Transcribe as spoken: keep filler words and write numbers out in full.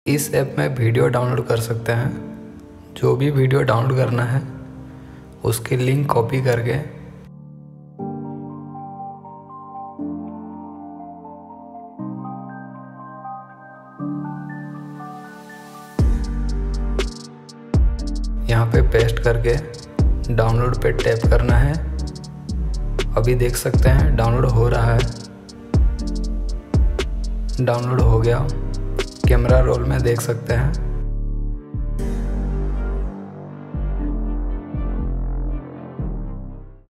इस ऐप में video download कर सकते हैं। जो भी वीडियो डाउनलोड करना है उसकी लिंक कॉपी करके यहाँ पे पेस्ट करके डाउनलोड पे टैप करना है। अभी देख सकते हैं डाउनलोड हो रहा है। डाउनलोड हो गया, कैमरा रोल में देख सकते हैं।